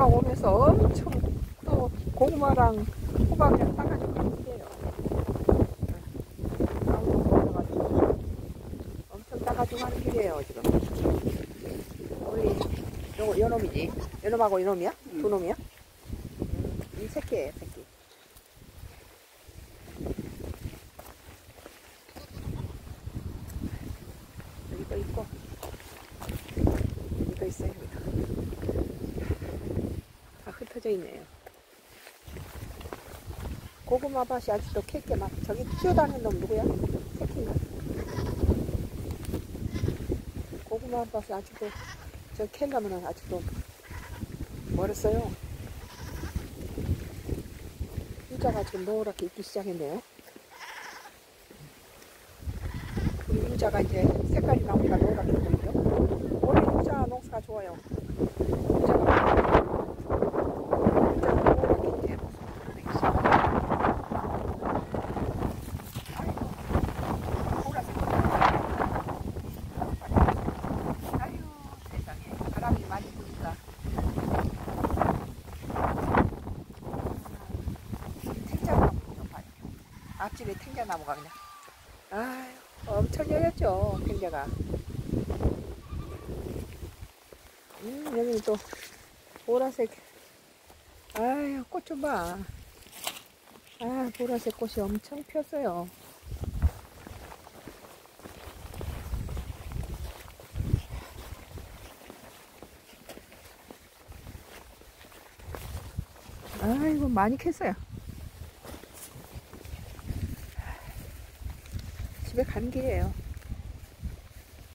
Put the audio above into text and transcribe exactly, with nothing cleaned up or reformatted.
비가 오면서 엄청 또 고구마랑 호박이랑 따가지고 가는 길이에요. 아무도 몰라가지고 엄청 따가지고 가는 길이에요 지금. 우리 요, 요 놈이지. 요 놈하고 요 놈이야? 두 놈이야? 음, 이 새끼예요 새끼. 여기도 있고 여기도 있어요. 여기도 다 흩어져 있네요. 고구마 밭이 아직도 캘게 막 저기 뛰어다니는 놈 누구야? 새끼인가? 고구마 밭이 아직도 저 캘려면 아직도 멀었어요. 유자가 지금 노랗게 익기 시작했네요. 우리 유자가 이제 색깔이 나오니까 노랗게 보이죠? 올해 유자 농사가 좋아요. 유자가 유자가 노랗게 이제 모습이 되기 시작해요. 바람이 많이 부니까 탱자나무 좀 봐요. 앞집에 탱자나무가 그냥 아유 엄청 열렸죠 탱자가. 음 여기는 또 보라색 아유 꽃 좀 봐. 아 보라색 꽃이 엄청 폈어요. 아이고 많이 캤어요. 집에 가는 길이에요.